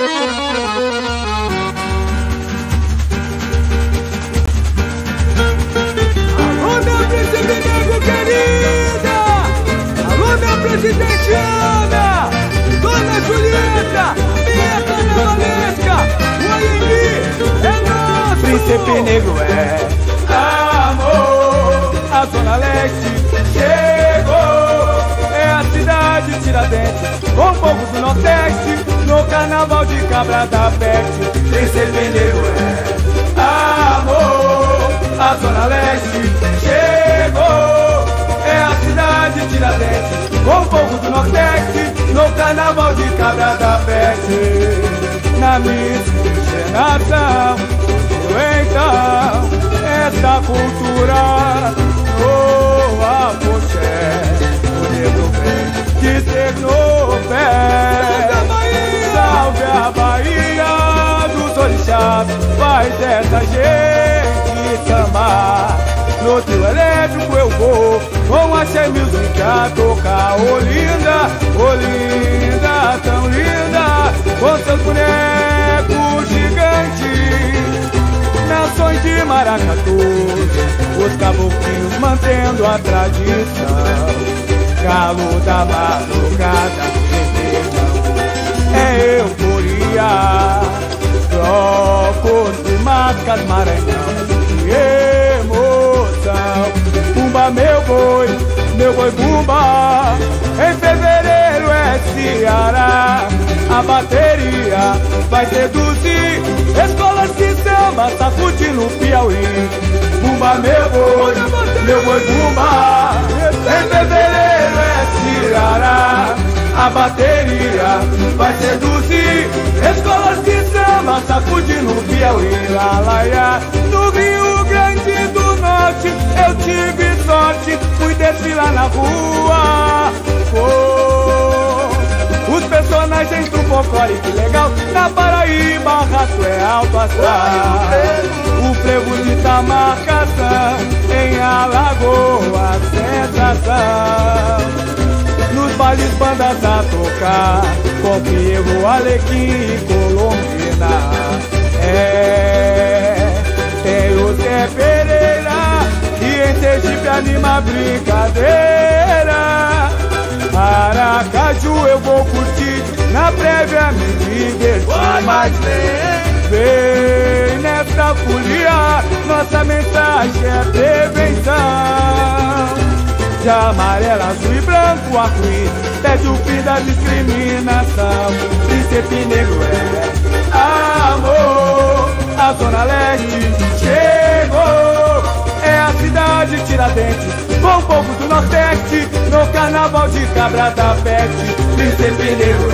Alô, meu príncipe negro querida! Alô, meu presidente Ana! Dona Julieta! Minha carnavalesca! O AMB é nosso! Príncipe negro é amor. A Zona Leste chegou. É a cidade de Tiradentes, com o povo do Nordeste, no carnaval de Cabra da Peste. Príncipe negro é amor. A Zona Leste chegou. É a cidade de Tiradentes, com o povo do Nordeste, no carnaval de Cabra da Peste. Na miscigenação, então, essa cultura, oh, a poché, o negro vem dizer no pé. Salve a Bahia dos orixás, faz essa gente sambar. No trio elétrico eu vou, com a Che Music a tocar. Ô linda, tão linda, com seus bonecos gigantes, nações de maracatu, os caboclinhos mantendo a tradição. Galo da madrugada, é euforia, blocos de marcas Maranhão, que emoção. Bumba meu boi bumba, em fevereiro é Ceará. A bateria vai seduzir escolas de samba, sacudindo o Piauí. Bumba meu boi bumba, em fevereiro é Ceará. A bateria vai seduzir escolas de samba, sacudindo o Piauí. Lalaia. No Rio Grande do Norte eu tive sorte, fui desfilar na rua. Os personagens do folclore, que legal. Na Paraíba, raço é alto astral. O frevo de Tamarcação, em Alagoas, sensação. Nos bailes, bandas a tocar, com Pierro, Alequim e Colombina. Tem o Zé Pereira, e em Sergipe anima a brincadeira. Aracaju eu vou curtir, na prévia me divertir. Mas vem nessa folia, nossa mensagem é prevenção. De amarelo, azul e branco, arco-íris, pede o fim da discriminação. Príncipe negro é amor. A Zona Leste chegou. É a cidade de Tiradentes, com o povo do Nordeste, no carnaval de Cabra da Peste. Príncipe negro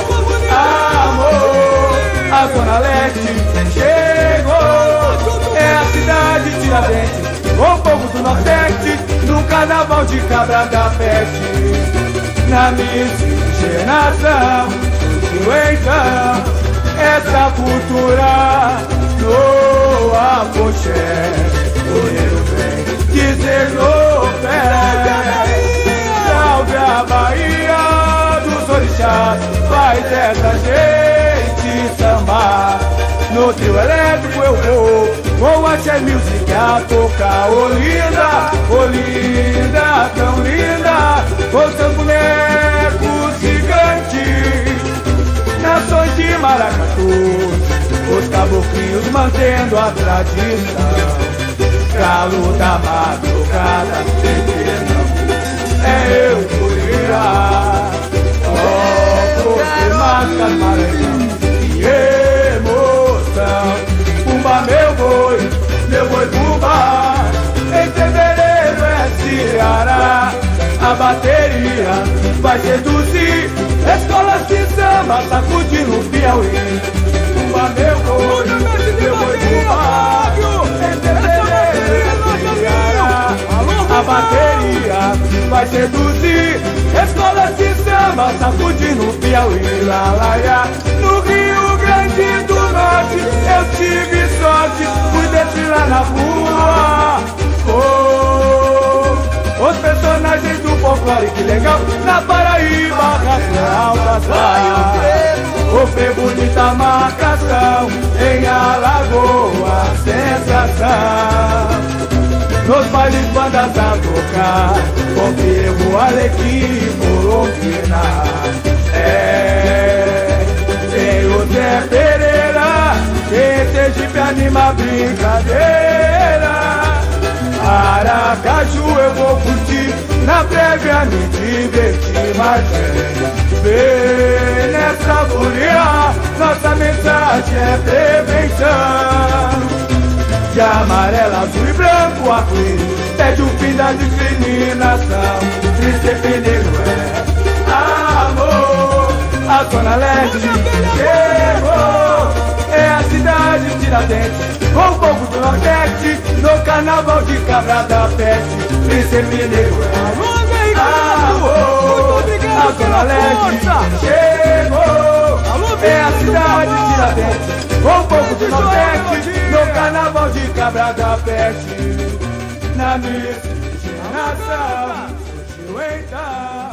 amor. A Zona Leste chegou. É a cidade de Tiradentes, com o povo do Nordeste, no carnaval de Cabra da Peste. Na miscigenação, surgiu então essa cultura no apoché. O negro vem dizer no pé. Salve a Bahia dos orixás, faz essa gente sambar. No trio elétrico eu vou, com a Che Music a tocar. Ô linda, tão linda, com seus bonecos gigantes, nações de maracatu, os caboclinhos mantendo a tradição. Galo da madrugada, é euforia, blocos de marcas Maranhão, que emoção. Bumba meu boi bumba, em fevereiro é Ceará. A bateria vai seduzir escolas de samba, sacudindo o Piauí. Bumba meu boi bumba, em fevereiro é Ceará. A bateria vai seduzir escolas de samba, sacudindo o Piauí. Lalaia. No Rio Grande do Norte eu tive sorte, fui desfilar na rua. Os personagens do folclore, que legal. Na Paraíba, racial, no frevo de Tamarcação, em Alagoas, sensação. Nos bailes bandas a tocar, com Diego, Alequim, Colombina. Tem o Zé Pereira, quem Sergipe anima a brincadeira. Aracaju eu vou curtir, na prévia me divertir, mas vem nessa folia, nossa mensagem é prevenção. De amarelo, azul e branco, arco-íris, pede o fim da discriminação. Príncipe negro é amor, a Zona Leste chegou. É a cidade de Tiradentes, com o povo do Nordeste, no carnaval de Cabra da Peste. Príncipe negro é amor, a Zona Leste chegou. É a cidade de Tiradentes, com o povo do Nordeste, no carnaval de Cabra da Peste. Na miscigenação surgiu então